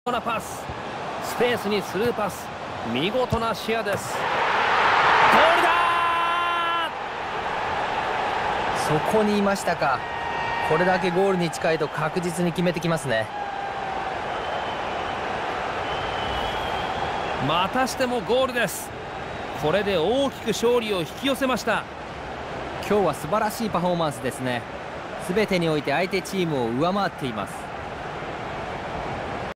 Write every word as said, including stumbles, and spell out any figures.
なパス、スペースにスルーパス、見事な視野です。ゴールだ。 そこにいましたか。これだけゴールに近いと確実に決めてきますね。 またしてもゴールです。これで大きく勝利を引き寄せました。 今日は素晴らしいパフォーマンスですね。全てにおいて相手チームを上回っています。